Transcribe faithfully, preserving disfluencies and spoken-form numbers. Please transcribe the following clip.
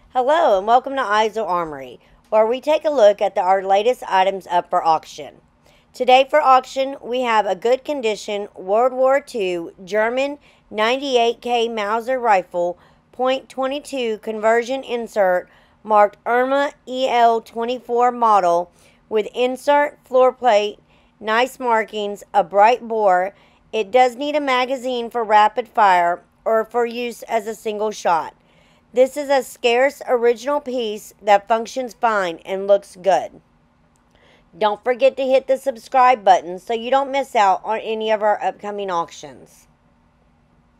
Hello and welcome to Eisel Armory, where we take a look at the, our latest items up for auction. Today for auction, we have a good condition World War Two German ninety-eight K Mauser rifle, point two two conversion insert, marked Erma E L twenty-four model, with insert, floor plate, nice markings, a bright bore. It does need a magazine for rapid fire or for use as a single shot. This is a scarce original piece that functions fine and looks good. Don't forget to hit the subscribe button so you don't miss out on any of our upcoming auctions.